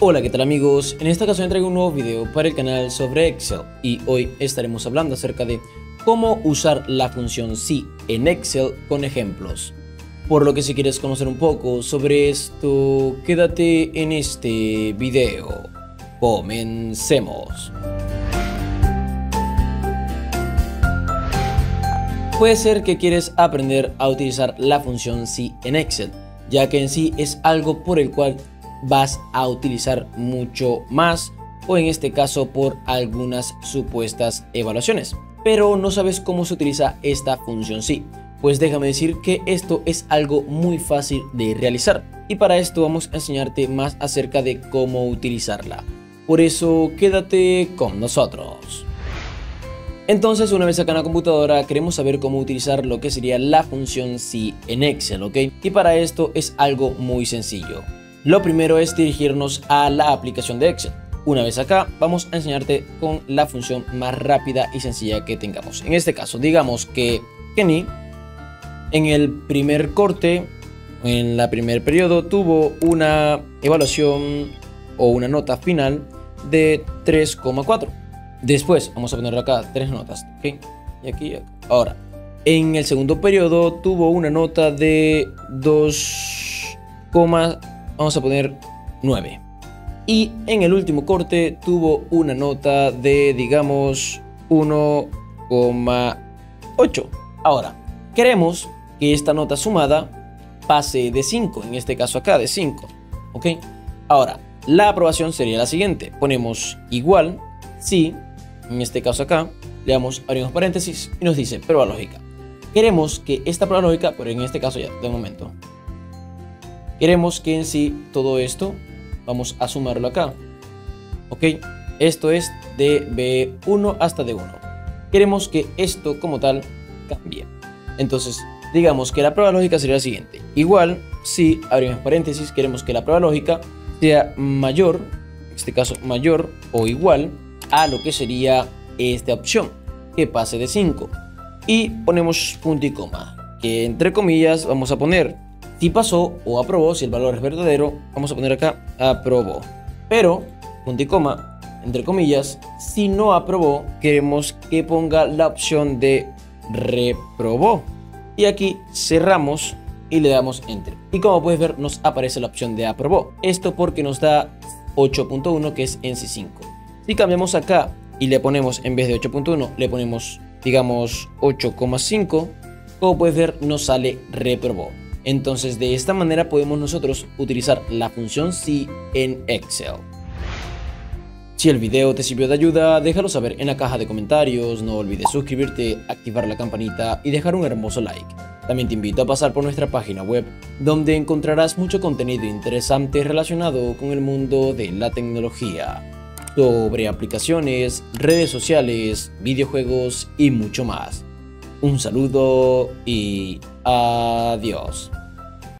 Hola, ¿qué tal amigos? En esta ocasión traigo un nuevo video para el canal sobre Excel y hoy estaremos hablando acerca de cómo usar la función si en Excel con ejemplos. Por lo que si quieres conocer un poco sobre esto, quédate en este video. Comencemos. Puede ser que quieres aprender a utilizar la función si en Excel, ya que en sí es algo por el cual vas a utilizar mucho más, o en este caso por algunas supuestas evaluaciones, pero no sabes cómo se utiliza esta función si. Pues déjame decir que esto es algo muy fácil de realizar y para esto vamos a enseñarte más acerca de cómo utilizarla. Por eso quédate con nosotros. Entonces, una vez acá en la computadora queremos saber cómo utilizar lo que sería la función si en Excel, ¿ok? Y para esto es algo muy sencillo. Lo primero es dirigirnos a la aplicación de Excel. Una vez acá, vamos a enseñarte con la función más rápida y sencilla que tengamos. En este caso, digamos que Kenny, en el primer corte, en la primer periodo, tuvo una evaluación o una nota final de 3,4. Después, vamos a poner acá 3 notas, ¿ok? Y aquí y acá. Ahora, en el segundo periodo, tuvo una nota de 2, vamos a poner 9. Y en el último corte tuvo una nota de, digamos, 1,8. Ahora, queremos que esta nota sumada pase de 5, en este caso acá de 5, ¿ok? Ahora, la aprobación sería la siguiente. Ponemos igual si, en este caso acá, le damos, abrimos paréntesis y nos dice prueba lógica. Queremos que esta prueba lógica, pero en este caso ya, de momento, queremos que en sí todo esto vamos a sumarlo acá, ok. Esto es de B1 hasta D1. Queremos que esto como tal cambie. Entonces digamos que la prueba lógica sería la siguiente: igual si, abrimos paréntesis, queremos que la prueba lógica sea mayor, en este caso mayor o igual a lo que sería esta opción, que pase de 5, y ponemos punto y coma, que entre comillas vamos a poner si pasó o aprobó. Si el valor es verdadero, vamos a poner acá aprobó, pero punto y coma, entre comillas, si no aprobó, queremos que ponga la opción de reprobó, y aquí cerramos y le damos enter, y como puedes ver nos aparece la opción de aprobó. Esto porque nos da 8.1, que es en sí 5. Si cambiamos acá y le ponemos, en vez de 8.1 le ponemos, digamos, 8,5, como puedes ver nos sale reprobó. Entonces de esta manera podemos nosotros utilizar la función si en Excel. Si el video te sirvió de ayuda, déjalo saber en la caja de comentarios. No olvides suscribirte, activar la campanita y dejar un hermoso like. También te invito a pasar por nuestra página web, donde encontrarás mucho contenido interesante relacionado con el mundo de la tecnología, sobre aplicaciones, redes sociales, videojuegos y mucho más. Un saludo y adiós.